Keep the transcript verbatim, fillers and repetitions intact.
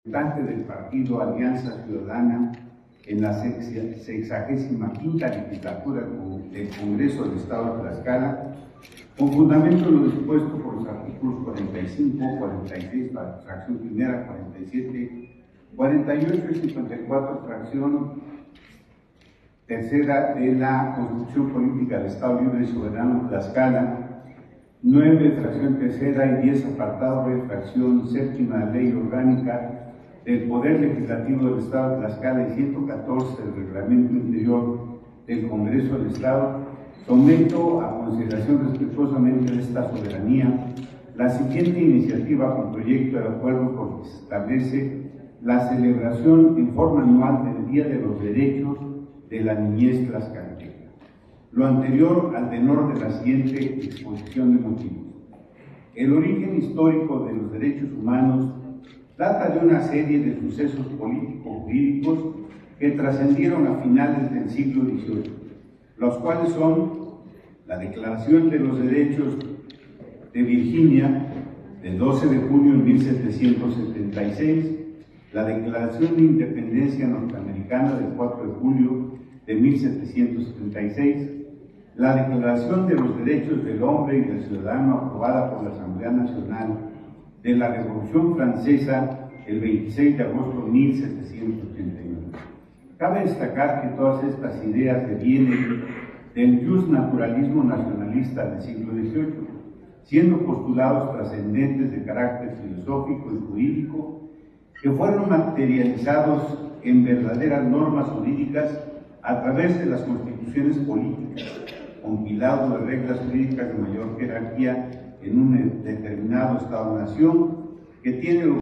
representante del partido Alianza Ciudadana en la sexagésima quinta legislatura del Congreso del Estado de Tlaxcala, con fundamento en lo dispuesto por los artículos cuarenta y cinco, cuarenta y seis, fracción primera, cuarenta y siete, cuarenta y ocho y cincuenta y cuatro, fracción tercera de la Constitución Política del Estado Libre y Soberano de Tlaxcala, nueve, fracción tercera y diez, apartado de fracción séptima de la Ley Orgánica del Poder Legislativo del Estado de Tlaxcala y ciento catorce del Reglamento Interior del Congreso del Estado, someto a consideración respetuosamente de esta soberanía la siguiente iniciativa con proyecto de acuerdo por que se establece la celebración en forma anual del Día de los Derechos de la Niñez Tlaxcalteca. Lo anterior al tenor de la siguiente exposición de motivos. El origen histórico de los derechos humanos trata de una serie de sucesos político-jurídicos que trascendieron a finales del siglo dieciocho, los cuales son la Declaración de los Derechos de Virginia del doce de junio de mil setecientos setenta y seis, la Declaración de Independencia Norteamericana del cuatro de julio de mil setecientos setenta y seis, la Declaración de los Derechos del Hombre y del Ciudadano aprobada por la Asamblea Nacional de la Revolución Francesa el veintiséis de agosto de mil setecientos ochenta y nueve. Cabe destacar que todas estas ideas devienen del justnaturalismo nacionalista del siglo dieciocho, siendo postulados trascendentes de carácter filosófico y jurídico que fueron materializados en verdaderas normas jurídicas a través de las constituciones políticas, compilado de reglas jurídicas de mayor jerarquía en un determinado Estado-nación que tiene